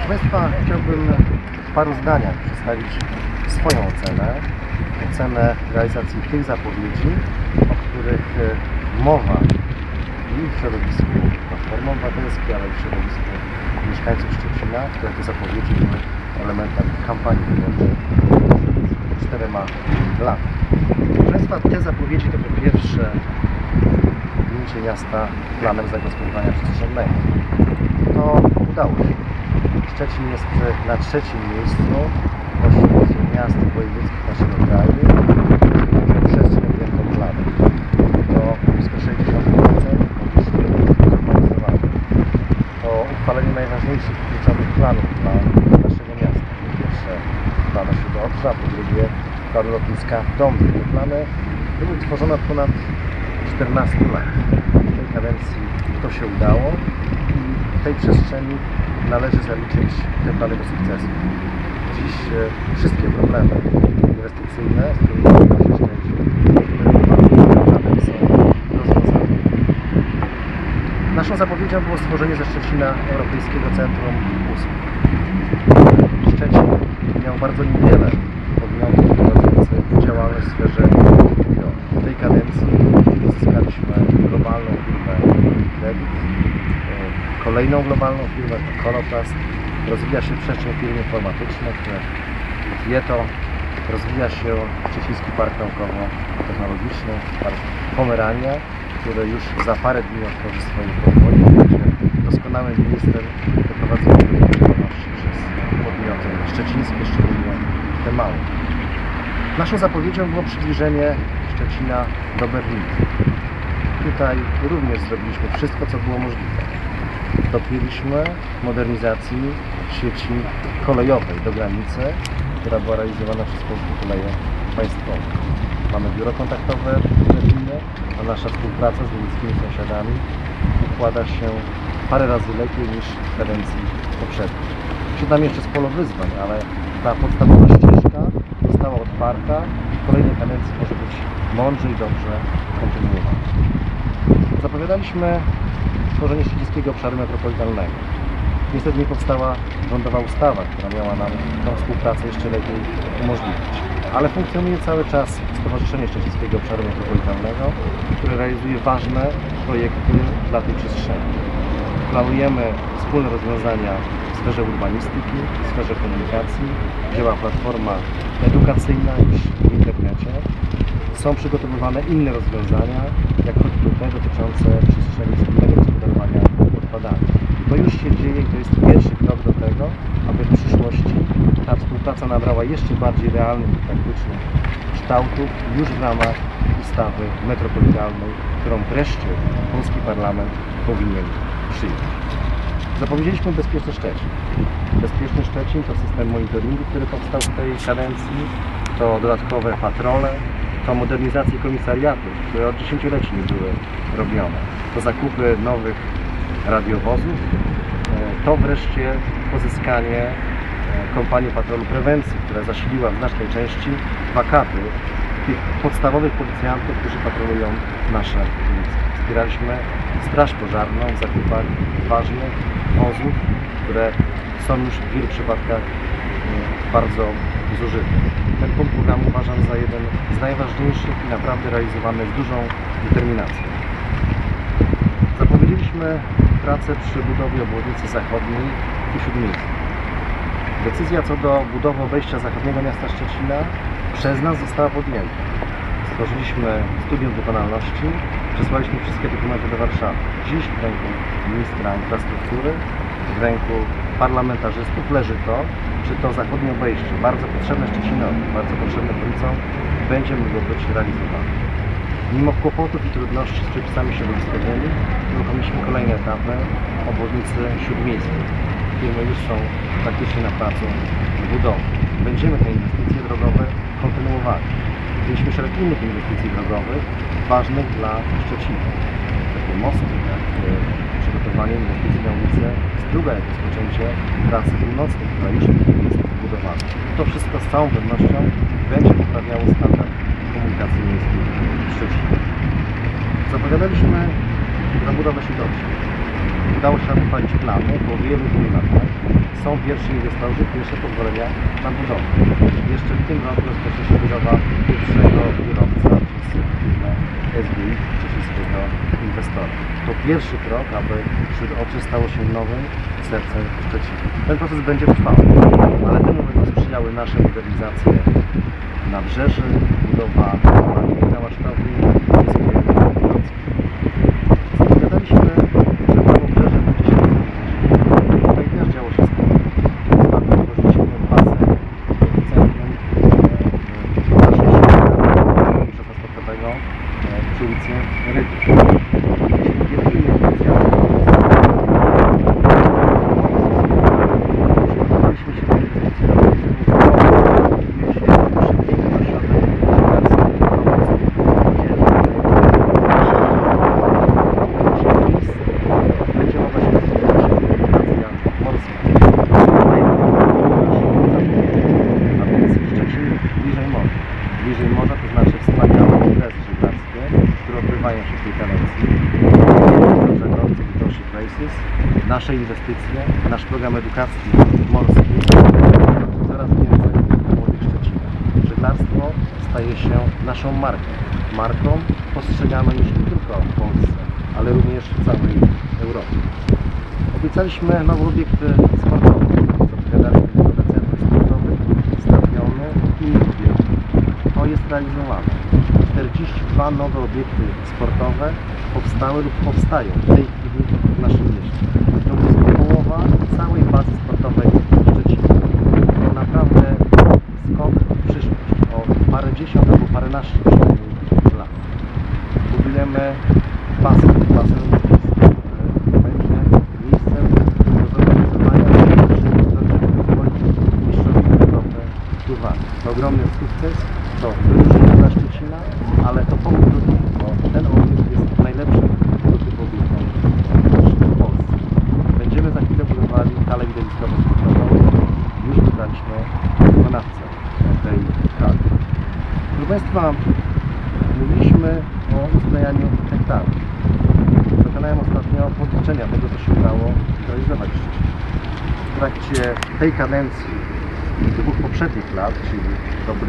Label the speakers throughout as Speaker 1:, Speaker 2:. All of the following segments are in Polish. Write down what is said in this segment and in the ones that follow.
Speaker 1: Państwa, chciałbym w paru zdaniach przedstawić swoją ocenę realizacji tych zapowiedzi, o których mowa i w środowisku Platformy Obywatelskiej, ale i w środowisku mieszkańców Szczecina, które te zapowiedzi były elementem kampanii wyborczej 4 lat. Proszę Państwa, te zapowiedzi to po pierwsze objęcie miasta planem zagospodarowania przestrzennego. To udało się. Szczecin jest na 3. miejscu pośród miast wojewódzkich naszego kraju przestrzeń objętą planem. To blisko 60% powierzchni zurbanizowanej. To uchwalenie najważniejszych kluczowych planów dla naszego miasta. Po pierwsze planu śródlądka, po drugie planu lotniska Dąbry. Te plany były tworzone od ponad 14 lat. W tej kadencji to się udało i w tej przestrzeni należy zaliczyć te plany do sukcesu. Dziś wszystkie problemy inwestycyjne, z którymi mierzymy się Szczecin, są rozwiązane. Naszą zapowiedzią było stworzenie ze Szczecina Europejskiego Centrum Usług. Szczecin miał bardzo niewiele podmiotów prowadzących działalność w sferze biuro. W tej kadencji uzyskaliśmy globalną firmę Credit, kolejną globalną firmę to Coloplast, rozwija się przestrzeń firm informatycznych, Tieto, rozwija się Szczeciński Park Naukowo-Technologiczny, Park Pomerania, który już za parę dni otworzy swoje podwórze. Będzie doskonałym miejscem do prowadzenia działalności przez podmioty szczecińskie, szczególnie te małe. Naszą zapowiedzią było przybliżenie Szczecina do Berlina. Tutaj również zrobiliśmy wszystko, co było możliwe. Dopięliśmy modernizacji sieci kolejowej do granicy, która była realizowana przez Polskie Koleje Państwowe. Mamy biuro kontaktowe w Berlinie, a nasza współpraca z niemieckimi sąsiadami układa się parę razy lepiej niż w kadencji poprzedniej. Przed nami jeszcze sporo wyzwań, ale ta podstawowa ścieżka została otwarta i w kolejnej kadencji może być mądrze i dobrze kontynuowana. Zapowiadaliśmy tworzenie Szczecińskiego Obszaru Metropolitalnego. Niestety nie powstała rządowa ustawa, która miała nam tę współpracę jeszcze lepiej umożliwić. Ale funkcjonuje cały czas Stowarzyszenie Szczecińskiego Obszaru Metropolitalnego, które realizuje ważne projekty dla tej przestrzeni. Planujemy wspólne rozwiązania w sferze urbanistyki, w sferze komunikacji. Działa platforma edukacyjna już w internecie. Są przygotowywane inne rozwiązania, jak choćby te dotyczące przestrzeni wspólnego gospodarowania odpadami. To już się dzieje i to jest pierwszy krok do tego, aby w przyszłości ta współpraca nabrała jeszcze bardziej realnych i praktycznych kształtów już w ramach ustawy metropolitalnej, którą wreszcie polski parlament powinien przyjąć. Zapowiedzieliśmy Bezpieczny Szczecin. Bezpieczny Szczecin to system monitoringu, który powstał w tej kadencji, to dodatkowe patrole, to modernizacje komisariatów, które od dziesięcioleci nie były robione, to zakupy nowych radiowozów, to wreszcie pozyskanie kompanii patrolu prewencji, która zasiliła w znacznej części wakaty tych podstawowych policjantów, którzy patrolują nasze ulice. Wspieraliśmy Straż Pożarną w zakupach ważnych wozów, które są już w wielu przypadkach bardzo zużyte. Ten punkt programu uważam za jeden z najważniejszych i naprawdę realizowany z dużą determinacją. Zapowiedzieliśmy pracę przy budowie obwodnicy zachodniej i śródmiejskiej. Decyzja co do budowy obejścia zachodniego miasta Szczecina przez nas została podjęta. Stworzyliśmy studium wykonalności, przesłaliśmy wszystkie dokumenty do Warszawy. Dziś w ręku ministra infrastruktury, w ręku parlamentarzystów leży to, czy to zachodnie obejście, bardzo potrzebne Szczecinowi, bardzo potrzebne ulicom, będzie mogło być realizowane. Mimo kłopotów i trudności z przepisami środowiskowymi uruchomiliśmy kolejne etapy obwodnicy śródmiejskiej. Firmy już są praktycznie na placu budowy. Będziemy te inwestycje drogowe kontynuowali. Mieliśmy szereg innych inwestycji drogowych ważnych dla Szczecina. Takie mosty, jak przygotowanie inwestycji na ulicę Struga, jak rozpoczęcie pracy północnej, która już jest budowana. To wszystko z całą pewnością będzie poprawiało standard komunikacji miejskiej w Szczecinie. Zapowiadaliśmy zabudowę Świdowskiej. Udało się nam uchwalić plany po wielu latach. są pierwsi inwestorzy, pierwsze pozwolenia na budowę. Jeszcze w tym roku rozpocznie się budowa pierwszego biurowca przez firmę SBI, szczecińskiego inwestora. To pierwszy krok, aby wśród oczy stało się nowym sercem Szczecina. Ten proces będzie trwał, ale temu będą sprzyjały nasze modernizacje nabrzeży, budowa na Łasztowi, zapowiadaliśmy, że Nowobrzeże będzie się rozwijać. Tutaj też działo się sporo. Ostatnio tworzyliśmy basen w centrum naszej sieci transportowego przy ulicy Rydów. Wielkimi inicjatywami przygotowaliśmy się do inwestycji bliżej morza, to znaczy wspaniałe imprezy żeglarskie, które odbywają się w tej kadencji. Ocean Places, nasze inwestycje, nasz program edukacji morskiej, coraz więcej młodych Szczecina. Żeglarstwo staje się naszą marką. Marką postrzeganą już nie tylko w Polsce, ale również w całej Europie. Obiecaliśmy nowe obiekty sportowe. Zapowiadaliśmy nowe centrum sportowych, stadiony i inne obiekty. To jest realizowane. 42 nowe obiekty sportowe powstały lub powstają w tej chwili w naszym mieście. To jest połowa całej bazy sportowej w Szczecinie. To naprawdę skok w przyszłość o parędziesiąt albo paręnaście przynajmniej lat. Budujemy basen olimpijski, który będzie miejscem do zorganizowania mistrzostw Europy w pływaniu. To ogromny sukces. To wyróżnienie dla Szczecina, ale to powód do tego, bo ten obiekt jest najlepszym prototypowym obiektowym w Polsce. Będziemy za chwilę budowali halę widowiskową sportową. Już wybraliśmy wykonawcę tej hali. Proszę Państwa, mówiliśmy o uzbrojaniu hektarów. Dokonałem ostatnio podliczenia tego, co się udało zrealizować w Szczecinie. W trakcie tej kadencji dwóch poprzednich lat, czyli roku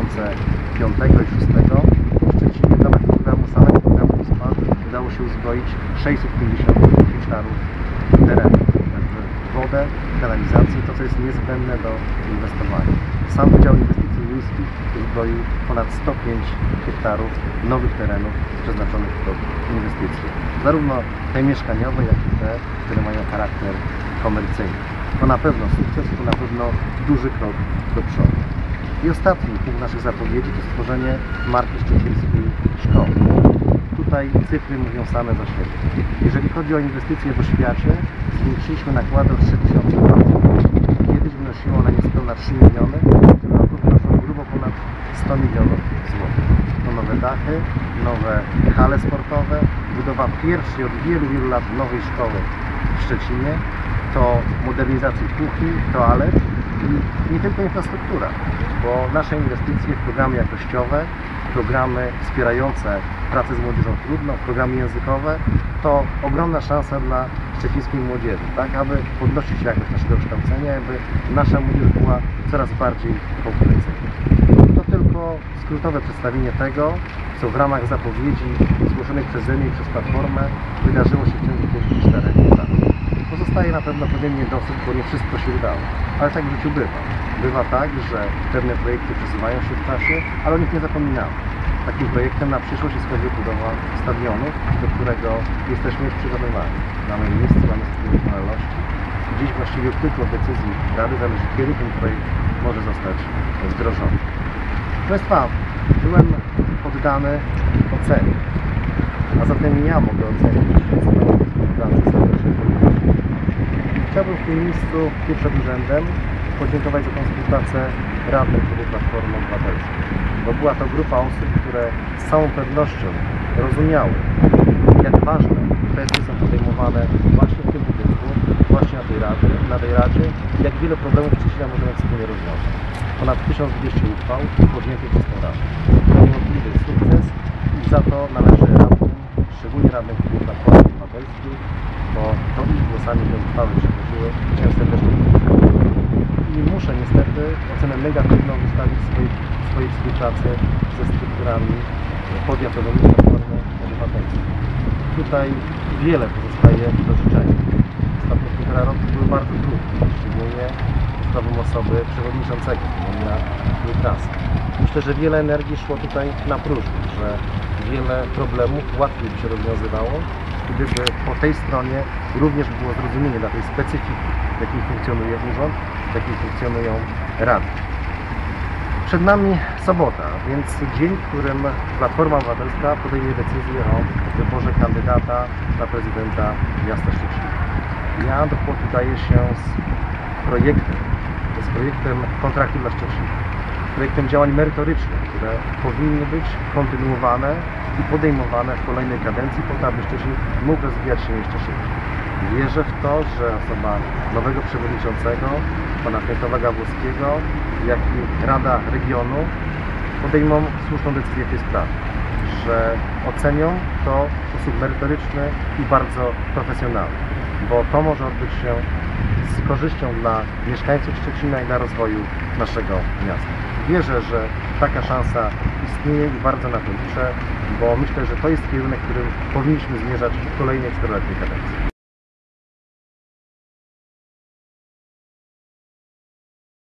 Speaker 1: 2005 i 2006, w Szczecinie w ramach programu samego programu ISPA udało się uzbroić 650 hektarów terenu. Wodę, kanalizację, to co jest niezbędne do inwestowania. Sam Wydział Inwestycji Miejskich uzbroił ponad 105 hektarów nowych terenów przeznaczonych pod inwestycje. Zarówno te mieszkaniowe, jak i te, które mają charakter komercyjny. To na pewno sukces, to na pewno duży krok do przodu. I ostatni punkt naszych zapowiedzi to stworzenie marki szczecińskiej szkoły. Tutaj cyfry mówią same za siebie. Jeżeli chodzi o inwestycje w oświacie, zwiększyliśmy nakłady o 3000 zł. Kiedyś wynosiło one niespełna 3 miliony, w tym roku wynoszą grubo ponad 100 milionów złotych. To nowe dachy, nowe hale sportowe, budowa pierwszej od wielu, wielu lat nowej szkoły w Szczecinie, to modernizacja kuchni, toalet i nie tylko infrastruktura, bo nasze inwestycje w programy jakościowe, programy wspierające pracę z młodzieżą trudną, programy językowe, to ogromna szansa dla szczecińskiej młodzieży, tak, aby podnosić jakość naszego kształcenia, aby nasza młodzież była coraz bardziej konkurencyjna. To tylko skrótowe przedstawienie tego, co w ramach zapowiedzi zgłoszonych przeze mnie i przez Platformę wydarzyło się w ciągu tych 4 lat. Pozostaje na pewno pewien niedosyt, bo nie wszystko się udało, ale tak w życiu bywa. Bywa tak, że pewne projekty przesuwają się w czasie, ale o nich nie zapominamy. Takim projektem na przyszłość jest choćby budowa stadionu, do którego jesteśmy już przygotowani. Mamy miejsce, mamy studium wykonalności. Dziś właściwie tylko od decyzji Rady zależy, kiedy ten projekt może zostać wdrożony. Proszę Państwa, byłem poddany ocenie, a zatem ja mogę ocenić swoją współpracę z Stowarzyszem Politycznym. Chciałbym w tym miejscu przed urzędem podziękować za tę współpracę radnych klubu Platformy Obywatelskiej, bo była to grupa osób, które z całą pewnością rozumiały, jak ważne kwestie są podejmowane właśnie w tym budynku, właśnie na tej Radzie, jak wiele problemów Szczecina możemy wspólnie rozwiązać. Ponad 1200 uchwał podjętych przez tę Radę. To niewątpliwy sukces i za to należy radnym, szczególnie radnym klubu Platformy Obywatelskiej, bo to ich głosami te uchwały przechodziły. Chciałem serdecznie podziękować. i muszę niestety ocenę negatywną wystawić swojej współpracy ze strukturami powiatowymi Platformy Obywatelskiej. Tutaj wiele pozostaje do życzenia. Ostatnie 1,5 roku były bardzo trudne, szczególnie sprawą osoby przewodniczącego na tej trasy. Myślę, że wiele energii szło tutaj na próżno, że wiele problemów łatwiej by się rozwiązywało, gdyby po tej stronie również było zrozumienie dla tej specyfiki, w jakiej funkcjonuje urząd, w jakiej funkcjonują rady. Przed nami sobota, więc dzień, w którym Platforma Obywatelska podejmie decyzję o wyborze kandydata na prezydenta miasta Szczecina. Ja do płotu daję się z projektem kontraktu dla Szczecina, projektem działań merytorycznych, które powinny być kontynuowane i podejmowane w kolejnej kadencji, po to, aby Szczecin mógł rozwijać się jeszcze szybciej. Wierzę w to, że osoba nowego przewodniczącego, pana Stanisława Gawłowskiego, jak i Rada Regionu podejmą słuszną decyzję w tej sprawie, że ocenią to w sposób merytoryczny i bardzo profesjonalny, bo to może odbyć się z korzyścią dla mieszkańców Szczecina i dla rozwoju naszego miasta. Wierzę, że taka szansa istnieje i bardzo na to liczę, bo myślę, że to jest kierunek, którym powinniśmy zmierzać w kolejnej 4-letniej kadencji.